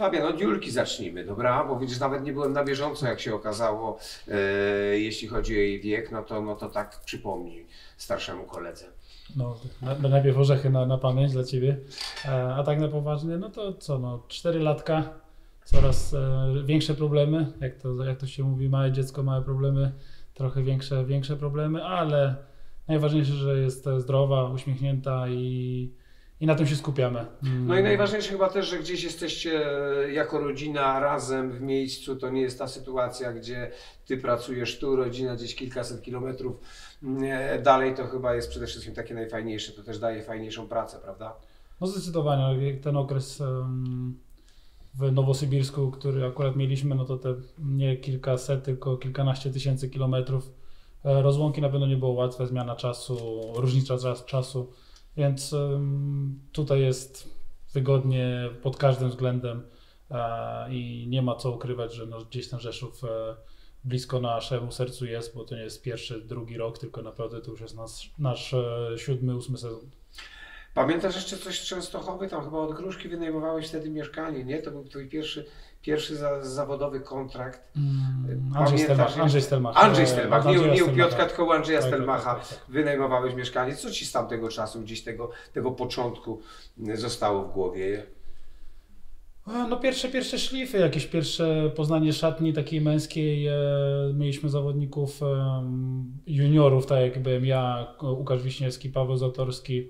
Fabian, od Julki zacznijmy, dobra? Bo widzisz, nawet nie byłem na bieżąco, jak się okazało, jeśli chodzi o jej wiek, no to tak przypomnij starszemu koledze. No, najpierw orzechy na pamięć dla Ciebie, a tak na poważnie, no to co, no 4 latka, coraz większe problemy, jak to się mówi, małe dziecko, małe problemy, trochę większe problemy, ale najważniejsze, że jest zdrowa, uśmiechnięta i na tym się skupiamy. No i najważniejsze chyba też, że gdzieś jesteście jako rodzina razem w miejscu, to nie jest ta sytuacja, gdzie ty pracujesz tu, rodzina gdzieś kilkaset kilometrów dalej, to chyba jest przede wszystkim takie najfajniejsze, to też daje fajniejszą pracę, prawda? No zdecydowanie, ten okres w Nowosybirsku, który akurat mieliśmy, no to te nie kilkaset, tylko kilkanaście tysięcy kilometrów rozłąki na pewno nie było łatwe, zmiana czasu, różnica czasu, więc tutaj jest wygodnie pod każdym względem i nie ma co ukrywać, że no gdzieś ten Rzeszów blisko naszemu sercu jest, bo to nie jest pierwszy, drugi rok, tylko naprawdę to już jest nasz 7., 8. sezon. Pamiętasz jeszcze coś z Częstochowy? Tam chyba od Gruszki wynajmowałeś wtedy mieszkanie, nie? To był twój pierwszy zawodowy kontrakt. Andrzej Stelmach. Andrzej Stelmach, nie u Piotrka, tylko u Andrzeja tak, Stelmacha tak. wynajmowałeś mieszkanie. Co ci z tamtego czasu, gdzieś tego początku zostało w głowie? No pierwsze szlify, jakieś pierwsze poznanie szatni takiej męskiej. Mieliśmy zawodników juniorów, tak jak byłem ja, Łukasz Wiśniewski, Paweł Zatorski,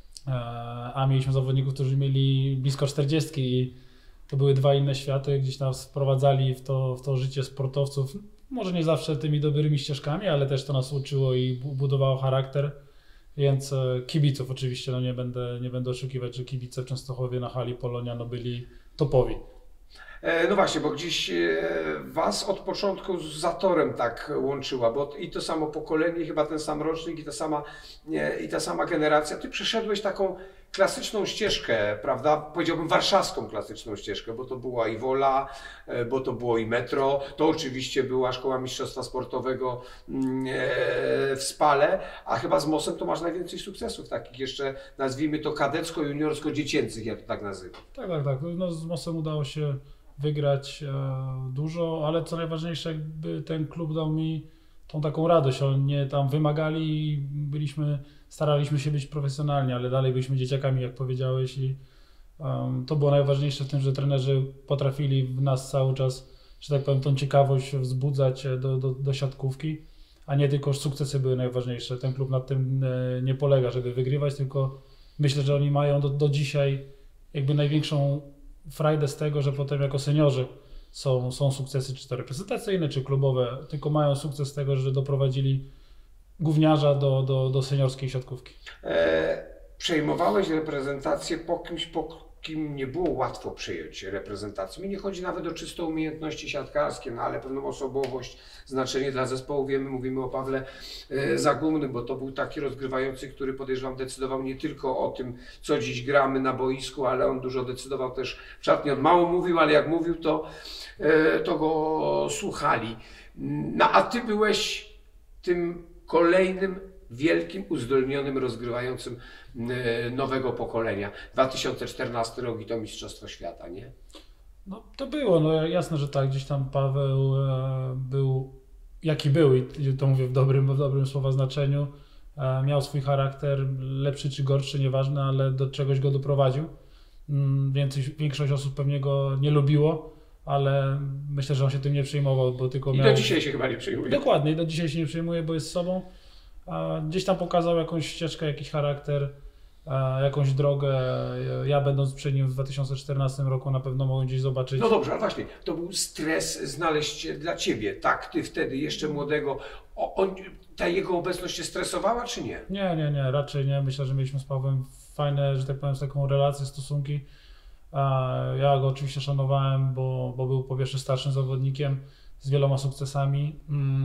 a mieliśmy zawodników, którzy mieli blisko 40 i to były dwa inne światy, gdzieś nas wprowadzali w to życie sportowców, może nie zawsze tymi dobrymi ścieżkami, ale też to nas uczyło i budowało charakter, więc kibiców oczywiście, no nie będę oszukiwać, że kibice w Częstochowie na hali Polonia no byli topowi. No właśnie, bo gdzieś was od początku z Zatorem tak łączyła, bo i to samo pokolenie, chyba ten sam rocznik i ta sama generacja. Ty przeszedłeś taką klasyczną ścieżkę, prawda? Powiedziałbym warszawską klasyczną ścieżkę, bo to była i Wola, bo to było i Metro, to oczywiście była Szkoła Mistrzostwa Sportowego w Spale, a chyba z MOS-em to masz najwięcej sukcesów, takich jeszcze nazwijmy to kadecko-juniorsko-dziecięcych, ja to tak nazywam. Tak. No, z MOS-em udało się wygrać dużo, ale co najważniejsze, jakby ten klub dał mi tą taką radość. Oni nie tam wymagali i staraliśmy się być profesjonalni, ale dalej byliśmy dzieciakami, jak powiedziałeś, i to było najważniejsze w tym, że trenerzy potrafili w nas cały czas, że tak powiem, tą ciekawość wzbudzać do siatkówki, a nie tylko sukcesy były najważniejsze. Ten klub nad tym nie polega, żeby wygrywać, tylko myślę, że oni mają do dzisiaj jakby największą frajdę z tego, że potem jako seniorzy są sukcesy, czy to reprezentacyjne, czy klubowe, tylko mają sukces z tego, że doprowadzili gówniarza do seniorskiej siatkówki. Przejmowałeś reprezentację po kim nie było łatwo przejąć reprezentację. Mi nie chodzi nawet o czyste umiejętności siatkarskie, no ale pewną osobowość, znaczenie dla zespołu. Mówimy o Pawle Zagumnym, bo to był taki rozgrywający, który podejrzewam decydował nie tylko o tym, co dziś gramy na boisku, ale on dużo decydował też w szatni. On mało mówił, ale jak mówił, to go słuchali. No a ty byłeś tym kolejnym wielkim, uzdolnionym, rozgrywającym nowego pokolenia. 2014 rok i to Mistrzostwo Świata, nie? No to było, no jasne, że tak, gdzieś tam Paweł był jaki był i to mówię w dobrym słowa znaczeniu. Miał swój charakter, lepszy czy gorszy, nieważne, ale do czegoś go doprowadził. Większość osób pewnie go nie lubiło, ale myślę, że on się tym nie przejmował, bo tylko do dzisiaj się chyba nie przejmuje. Dokładnie, do dzisiaj się nie przejmuje, bo jest sobą. Gdzieś tam pokazał jakąś ścieżkę, jakiś charakter, jakąś drogę. Ja będąc przy nim w 2014 roku na pewno mogłem gdzieś zobaczyć. No dobrze, ale właśnie, to był stres znaleźć dla Ciebie, tak? Ty wtedy jeszcze młodego, ta jego obecność Cię stresowała, czy nie? Nie, raczej nie. Myślę, że mieliśmy z Pawłem fajne, że tak powiem, taką relację, stosunki. Ja go oczywiście szanowałem, bo był po pierwsze starszym zawodnikiem z wieloma sukcesami,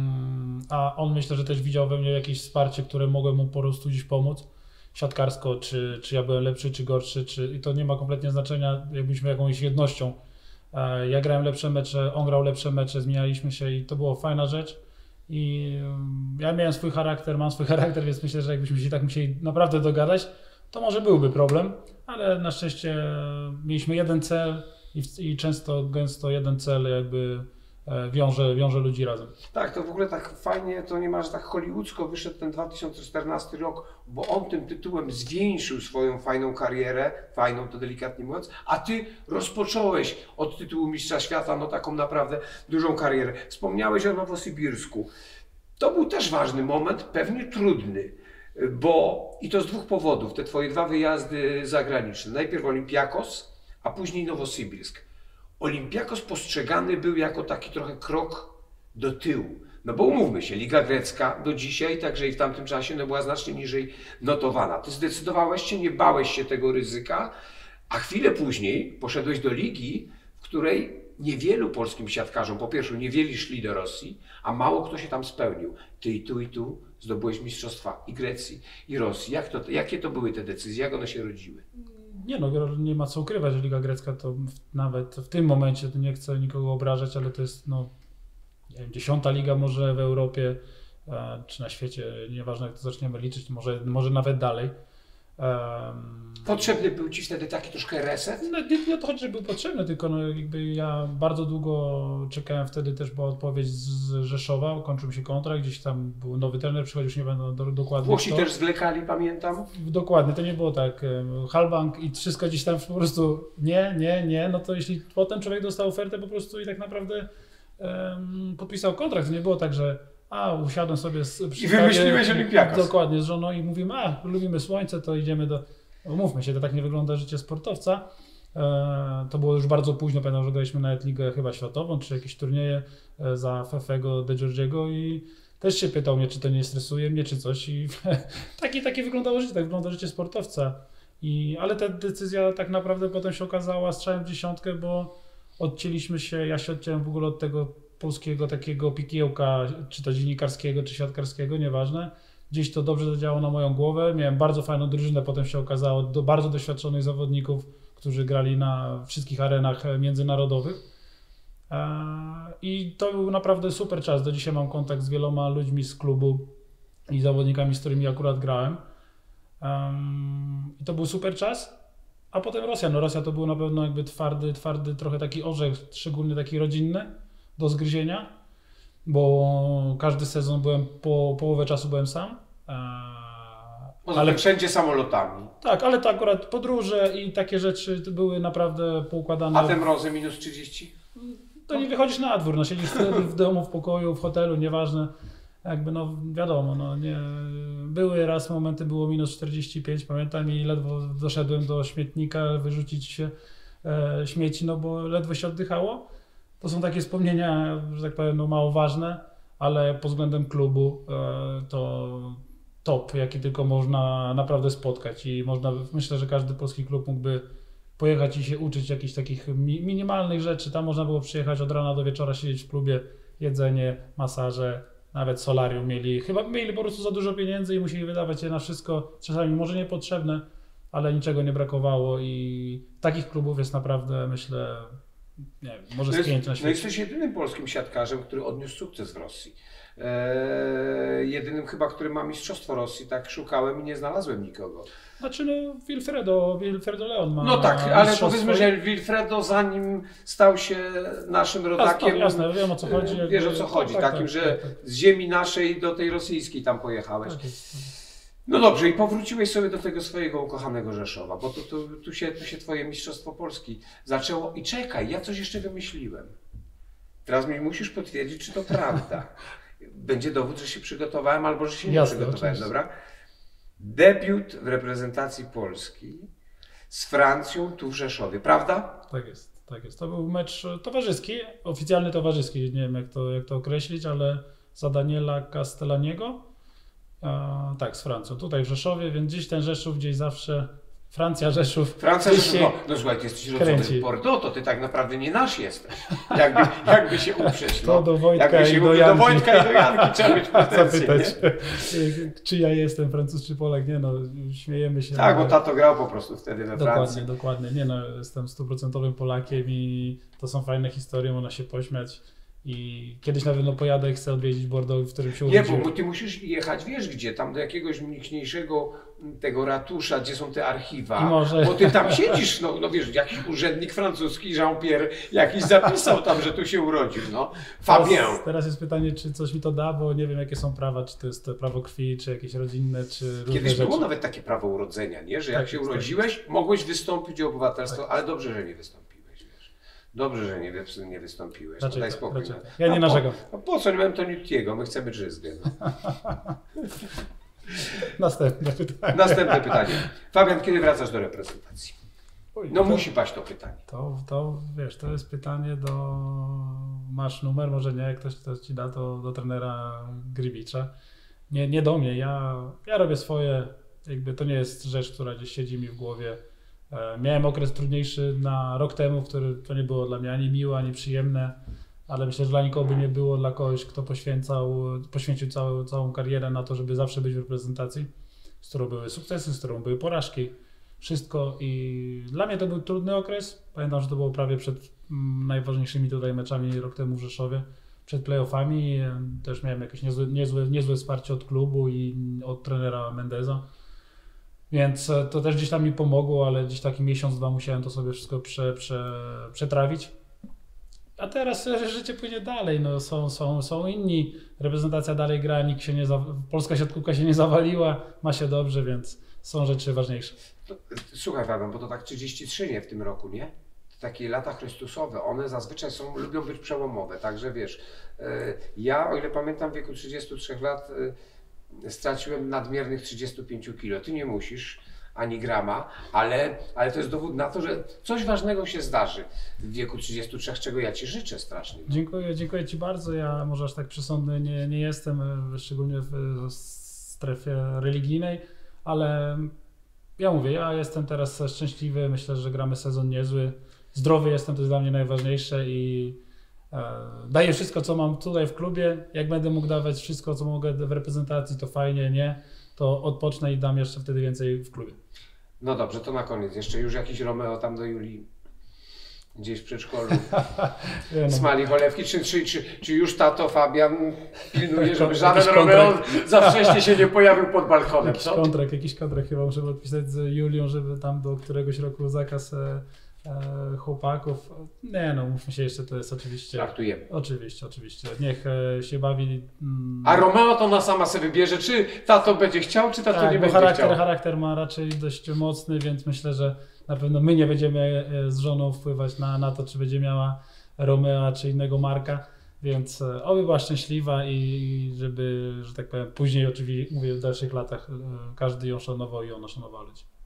a on myślę, że też widział we mnie jakieś wsparcie, które mogłem mu po prostu dziś pomóc, siatkarsko, czy ja byłem lepszy, czy gorszy, i to nie ma kompletnie znaczenia, jakbyśmy jakąś jednością. Ja grałem lepsze mecze, on grał lepsze mecze, zmienialiśmy się i to była fajna rzecz. I ja miałem swój charakter, mam swój charakter, więc myślę, że jakbyśmy się tak musieli naprawdę dogadać, to może byłby problem, ale na szczęście mieliśmy jeden cel, i często, gęsto jeden cel jakby wiąże ludzi razem. Tak, to w ogóle tak fajnie, to niemalże tak hollywoodzko wyszedł ten 2014 rok, bo on tym tytułem zwieńczył swoją fajną karierę, fajną to delikatnie mówiąc, a ty rozpocząłeś od tytułu Mistrza Świata, no taką naprawdę dużą karierę. Wspomniałeś o Nowosybirsku. To był też ważny moment, pewnie trudny, bo i to z dwóch powodów, te twoje dwa wyjazdy zagraniczne. Najpierw Olympiakos, a później Nowosybirsk. Olympiakos postrzegany był jako taki trochę krok do tyłu. No bo umówmy się, Liga Grecka do dzisiaj, także i w tamtym czasie, no była znacznie niżej notowana. Ty zdecydowałeś się, nie bałeś się tego ryzyka, a chwilę później poszedłeś do ligi, w której niewielu polskim siatkarzom, po pierwsze niewieli szli do Rosji, a mało kto się tam spełnił. Ty i tu zdobyłeś mistrzostwa i Grecji, i Rosji. Jakie to były te decyzje, jak one się rodziły? Nie no, nie ma co ukrywać, że Liga Grecka to nawet w tym momencie, to nie chcę nikogo obrażać, ale to jest no, nie wiem, 10. liga może w Europie, czy na świecie, nieważne jak to zaczniemy liczyć, może nawet dalej. Potrzebny był Ci wtedy taki troszkę reset? No, nie o to chodzi, że był potrzebny, tylko no, jakby ja bardzo długo czekałem, wtedy też była odpowiedź z Rzeszowa, kończył mi się kontrakt, gdzieś tam był nowy trener, przychodził, już nie będę dokładnie. Włosi też zwlekali, pamiętam? Dokładnie, to nie było tak. Halbank i wszystko gdzieś tam po prostu nie, no to jeśli potem człowiek dostał ofertę po prostu i tak naprawdę podpisał kontrakt, to nie było tak, że usiadłem sobie i wymyśliłeś Olympiakos. Dokładnie, z żoną i mówimy, lubimy słońce, to idziemy do... Umówmy się, to tak nie wygląda życie sportowca. To było już bardzo późno, pamiętam, że graliśmy nawet ligę chyba światową, czy jakieś turnieje za Fefego de Giorgiego i też się pytał mnie, czy to nie stresuje mnie, czy coś i takie wyglądało życie, tak wygląda życie sportowca. Ale ta decyzja tak naprawdę potem się okazała strzałem w dziesiątkę, bo odcięliśmy się, ja się odciąłem w ogóle od tego polskiego takiego pikiełka, czy to dziennikarskiego, czy siatkarskiego, nieważne. Gdzieś to dobrze zadziałało na moją głowę. Miałem bardzo fajną drużynę, potem się okazało, bardzo doświadczonych zawodników, którzy grali na wszystkich arenach międzynarodowych. I to był naprawdę super czas. Do dzisiaj mam kontakt z wieloma ludźmi z klubu i zawodnikami, z którymi akurat grałem. I to był super czas. A potem Rosja. No Rosja to był na pewno jakby twardy trochę taki orzech, szczególnie taki rodzinny do zgryzienia, bo każdy sezon połowę czasu byłem sam. Ale wszędzie samolotami. Tak, ale to akurat podróże i takie rzeczy były naprawdę poukładane. A te mrozy minus 30? To nie wychodzisz na dwór, no siedzisz wtedy w domu, w pokoju, w hotelu, nieważne. Jakby no wiadomo, no nie. Były raz momenty, było minus 45, pamiętam, i ledwo doszedłem do śmietnika, wyrzucić się śmieci, no bo ledwo się oddychało. To są takie wspomnienia, że tak powiem, no mało ważne, ale pod względem klubu to top, jaki tylko można naprawdę spotkać i myślę, że każdy polski klub mógłby pojechać i się uczyć jakichś takich minimalnych rzeczy. Tam można było przyjechać od rana do wieczora, siedzieć w klubie, jedzenie, masaże, nawet solarium mieli. Chyba mieli po prostu za dużo pieniędzy i musieli wydawać je na wszystko, czasami może niepotrzebne, ale niczego nie brakowało i takich klubów jest naprawdę, myślę, nie wiem, może z 5 na świecie. No jesteś jedynym polskim siatkarzem, który odniósł sukces w Rosji. Jedynym chyba, który ma mistrzostwo Rosji, tak szukałem i nie znalazłem nikogo. Znaczy no Wilfredo Leon ma. No tak, ale powiedzmy, że Wilfredo zanim stał się naszym rodakiem, jasne, wiem o co chodzi. Wiesz o co chodzi, takim, że z ziemi naszej do tej rosyjskiej tam pojechałeś. Tak jest. No dobrze, i powróciłeś sobie do tego swojego ukochanego Rzeszowa, bo tu się twoje mistrzostwo Polski zaczęło. I czekaj, ja coś jeszcze wymyśliłem. Teraz mi musisz potwierdzić, czy to prawda. Będzie dowód, że się przygotowałem albo że się nie przygotowałem, oczywiście. dobra? Debiut w reprezentacji Polski z Francją tu w Rzeszowie, prawda? Tak jest. To był mecz towarzyski, oficjalny towarzyski, nie wiem jak to określić, ale za Daniela Castellaniego. Tak, z Francją, tutaj w Rzeszowie, więc gdzieś ten Rzeszów, gdzieś zawsze Francja, Rzeszów. Rzeszów, no słuchaj, ty jesteś rodzony w Bordeaux, to ty tak naprawdę nie nasz jesteś. Jakby się uprzeć. To do Wojtka i do Janki. Do Wojtka i do Janki trzeba mieć pretensje. Zapytać, czy ja jestem Francuz, czy Polak, nie no, śmiejemy się. Tak, bo tato grał po prostu wtedy we Francji. Dokładnie, nie no, jestem 100% Polakiem i to są fajne historie, można się pośmiać i kiedyś na pewno pojadę i chcę odwiedzić Bordeaux, w którym się Nie, urodziłem. bo ty musisz jechać, wiesz gdzie, tam do jakiegoś mniejszego tego ratusza, gdzie są te archiwa, I może- bo ty tam siedzisz, no wiesz, jakiś urzędnik francuski, Jean-Pierre, jakiś zapisał tam, że tu się urodził, no. Fabien. Teraz jest pytanie, czy coś mi to da, bo nie wiem jakie są prawa, czy to jest to prawo krwi, czy jakieś rodzinne, czy różne Kiedyś rzeczy. było nawet takie prawo urodzenia, nie? Że jak Tak się jest, urodziłeś, mogłeś wystąpić o obywatelstwo, ale dobrze, że nie wystąpiłeś, wiesz. Dobrze, że nie wystąpiłeś. Raczej Daj tak, spokój. raczej no. tak. Ja nie narzekam. Po co? Nie mamy to Newtiego, my chcemy Drzyzgę. No. Następne pytanie. Następne pytanie. Fabian, kiedy wracasz do reprezentacji? Oj, No to- musi paść to pytanie. To wiesz, to jest pytanie do... Masz numer, może nie, jak ktoś ci da, to do trenera Gribicza. Nie do mnie, ja robię swoje, jakby to nie jest rzecz, która gdzieś siedzi mi w głowie. Miałem okres trudniejszy na rok temu, w którym to nie było dla mnie ani miłe, ani przyjemne, ale myślę, że dla nikogo by nie było, dla kogoś, kto poświęcił całą karierę na to, żeby zawsze być w reprezentacji, z którą były sukcesy, z którą były porażki. Wszystko i dla mnie to był trudny okres. Pamiętam, że to było prawie przed najważniejszymi tutaj meczami rok temu w Rzeszowie, przed playoffami. Też miałem jakieś niezłe wsparcie od klubu i od trenera Mendeza. Więc to też gdzieś tam mi pomogło, ale gdzieś taki miesiąc, dwa musiałem to sobie wszystko przetrawić. A teraz życie płynie dalej. No, są inni. Reprezentacja dalej gra, polska siatkówka się nie zawaliła, ma się dobrze, więc są rzeczy ważniejsze. Słuchaj Fabian, bo to tak 33 nie w tym roku, nie? Takie lata chrystusowe, one zazwyczaj lubią być przełomowe, także wiesz, ja o ile pamiętam w wieku 33 lat straciłem nadmiernych 35 kilo. Ty nie musisz ani grama, ale to jest dowód na to, że coś ważnego się zdarzy w wieku 33, czego ja Ci życzę strasznie. Dziękuję Ci bardzo. Ja może aż tak przesądny nie jestem, szczególnie w strefie religijnej, ale ja mówię, ja jestem teraz szczęśliwy, myślę, że gramy sezon niezły. Zdrowy jestem, to jest dla mnie najważniejsze i daję wszystko, co mam tutaj w klubie. Jak będę mógł dawać wszystko, co mogę w reprezentacji, to fajnie, nie? To odpocznę i dam jeszcze wtedy więcej w klubie. No dobrze, to na koniec. Jeszcze już jakiś Romeo tam do Julii gdzieś w przedszkolu smali cholewki, czy już tato Fabian pilnuje, żeby żaden Jakiś Romeo za wcześnie się nie pojawił pod balkonem, co? Jakiś kontrakt chyba muszę podpisać z Julią, żeby tam do któregoś roku zakaz chłopaków. Nie no, mówmy się jeszcze, to jest oczywiście... Traktujemy. Oczywiście. Niech się bawi... A Romeo to ona sama sobie wybierze, czy tato będzie chciał, czy tato nie bo będzie chciał. charakter ma raczej dość mocny, więc myślę, że na pewno my nie będziemy z żoną wpływać na to, czy będzie miała Romea, czy innego Marka, więc oby była szczęśliwa i żeby, że tak powiem, później oczywiście, mówię, w dalszych latach każdy ją szanował i ona szanowała ludzi.